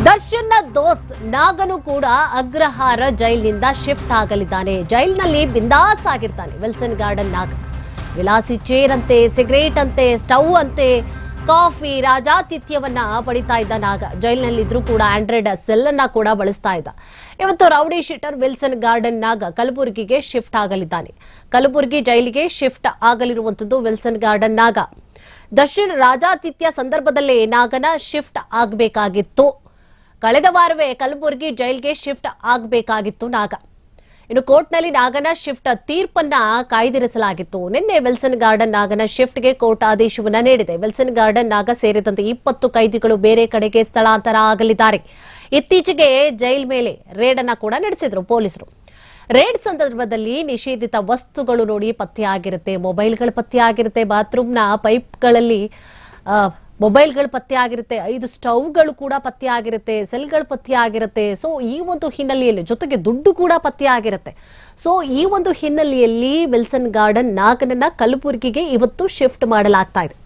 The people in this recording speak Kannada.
ದರ್ಶನ್ನ ದೋಸ್ತ್ ನಾಗನು ಕೂಡ ಅಗ್ರಹಾರ ಜೈಲಿನಿಂದ ಶಿಫ್ಟ್ ಆಗಲಿದ್ದಾನೆ. ಜೈಲಿನಲ್ಲಿ ಬಿಂದಾಸ್ ಆಗಿರ್ತಾನೆ ವಿಲ್ಸನ್ ಗಾರ್ಡನ್ ನಾಗ. ವಿಲಾಸಿ ಚೇರ್ ಅಂತೆ, ಸಿಗರೇಟ್ ಅಂತೆ, ಸ್ಟವ್ ಅಂತೆ, ಕಾಫಿ, ರಾಜಾತಿಥ್ಯವನ್ನ ಪಡಿತಾ ಇದ್ದ ನಾಗ. ಜೈಲಿನಲ್ಲಿದ್ರೂ ಕೂಡ ಆಂಡ್ರಾಯ್ಡ್ ಸೆಲ್ ಅನ್ನ ಕೂಡ ಬಳಸ್ತಾ ಇದ್ದ. ಇವತ್ತು ರೌಡಿ ಶೀಟರ್ ವಿಲ್ಸನ್ ಗಾರ್ಡನ್ ನಾಗ ಕಲಬುರಗಿಗೆ ಶಿಫ್ಟ್ ಆಗಲಿದ್ದಾನೆ. ಕಲಬುರಗಿ ಜೈಲಿಗೆ ಶಿಫ್ಟ್ ಆಗಲಿರುವಂತದ್ದು ವಿಲ್ಸನ್ ಗಾರ್ಡನ್ ನಾಗ. ದರ್ಶನ್ ರಾಜಾತಿಥ್ಯ ಸಂದರ್ಭದಲ್ಲೇ ನಾಗನ ಶಿಫ್ಟ್ ಆಗಬೇಕಾಗಿತ್ತು. ಕಳೆದ ವಾರವೇ ಕಲಬುರಗಿ ಜೈಲ್ಗೆ ಶಿಫ್ಟ್ ಆಗಬೇಕಾಗಿತ್ತು ನಾಗ. ಇನ್ನು ಕೋರ್ಟ್ನಲ್ಲಿ ನಾಗನ ಶಿಫ್ಟ್ ತೀರ್ಪನ್ನ ಕಾಯ್ದಿರಿಸಲಾಗಿತ್ತು. ನಿನ್ನೆ ವಿಲ್ಸನ್ ಗಾರ್ಡನ್ ನಾಗನ ಶಿಫ್ಟ್ಗೆ ಕೋರ್ಟ್ ಆದೇಶವನ್ನ ನೀಡಿದೆ. ವಿಲ್ಸನ್ ಗಾರ್ಡನ್ ನಾಗ ಸೇರಿದಂತೆ 20 ಕೈದಿಗಳು ಬೇರೆ ಕಡೆಗೆ ಸ್ಥಳಾಂತರ ಆಗಲಿದ್ದಾರೆ. ಇತ್ತೀಚೆಗೆ ಜೈಲ್ ಮೇಲೆ ರೇಡ್ ಅನ್ನ ಕೂಡ ನಡೆಸಿದ್ರು ಪೊಲೀಸರು. ರೇಡ್ ಸಂದರ್ಭದಲ್ಲಿ ನಿಷೇಧಿತ ವಸ್ತುಗಳು ನೋಡಿ ಪತ್ತೆಯಾಗಿರುತ್ತೆ, ಮೊಬೈಲ್ಗಳು ಪತ್ತೆಯಾಗಿರುತ್ತೆ, ಬಾತ್ರೂಮ್ನ ಪೈಪ್ಗಳಲ್ಲಿ ಮೊಬೈಲ್ಗಳು ಪತ್ತೆಯಾಗಿರುತ್ತೆ, 5 ಸ್ಟವ್ಗಳು ಕೂಡ ಪತ್ತೆಯಾಗಿರುತ್ತೆ, ಸೆಲ್ಗಳು ಪತ್ತೆಯಾಗಿರುತ್ತೆ. ಸೊ ಈ ಒಂದು ಹಿನ್ನೆಲೆಯಲ್ಲಿ ಜೊತೆಗೆ ದುಡ್ಡು ಕೂಡ ಪತ್ತೆಯಾಗಿರುತ್ತೆ. ಸೊ ಈ ಒಂದು ಹಿನ್ನೆಲೆಯಲ್ಲಿ ವಿಲ್ಸನ್ ಗಾರ್ಡನ್ ನಾಗನನ್ನ ಕಲಬುರಗಿಗೆ ಇವತ್ತು ಶಿಫ್ಟ್ ಮಾಡಲಾಗ್ತಾ ಇದೆ.